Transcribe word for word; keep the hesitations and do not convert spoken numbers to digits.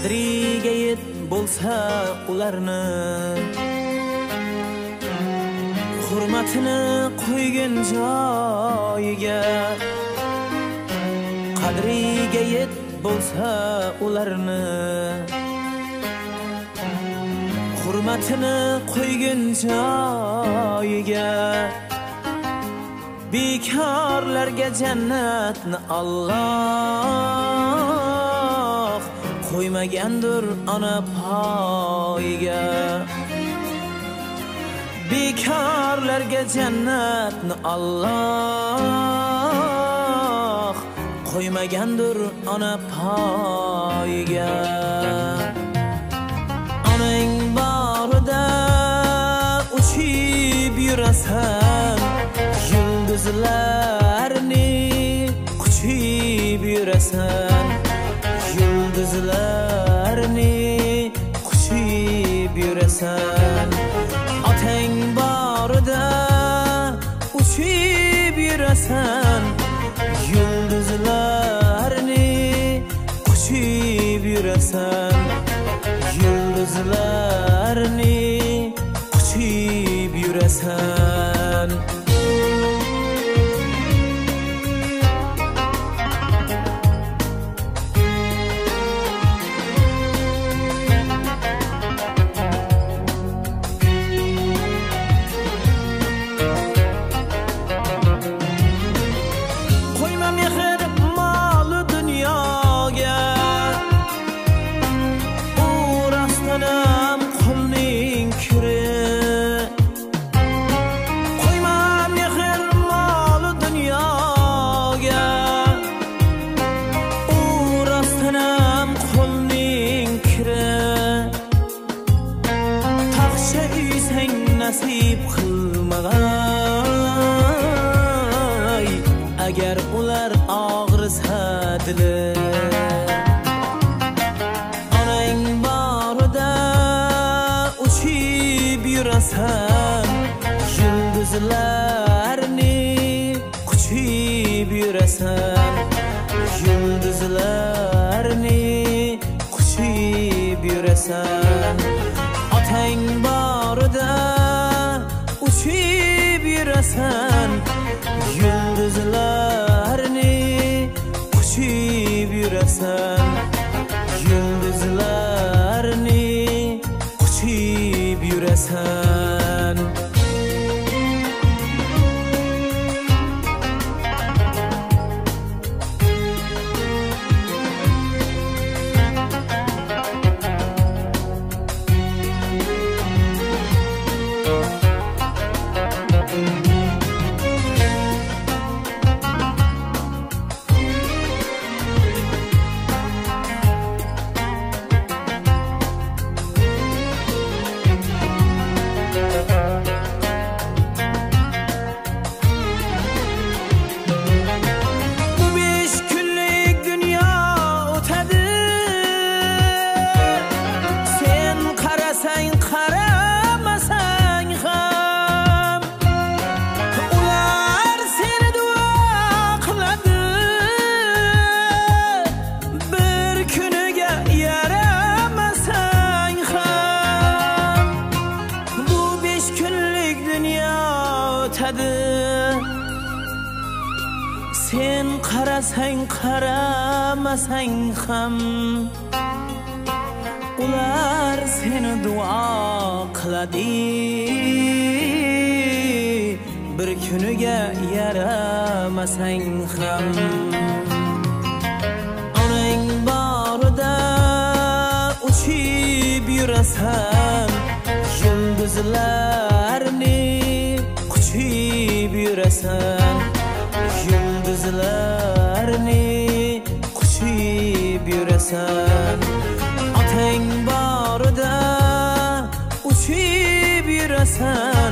qadriga yet bo'lsa ularni hurmatini qo'ygan joyiga qadriga yet bo'lsa ularni hurmatini qo'ygan joyiga bekorlarga jannatni Alloh qo'ymagandir ona poyiga bekorlarga jannatni Alloh qo'ymagandir ona poyiga onang borida uchib yurasan yulduzlarni quchib yurasan yulduzlarni quchib yurasan otang borida uchib yurasan yulduzlarni quchib yurasan yulduzlarni quchib yurasan nasib qilmag'ay agar ular og'risa dili onang borida uchib yurasan yulduzlarni quchib yurasan yulduzlarni quchib yurasan otang borida uchib yurasan yulduzlarni quchib yurasan yulduzlarni quchib yurasan sen qarasang qaramasang ham ular seni duo qiladi bir kuniga yaramasang ham onang borida uchib yurasan yulduzlarni quchib yurasan yulduzlarni quchib yurasan otang borida uchib yurasan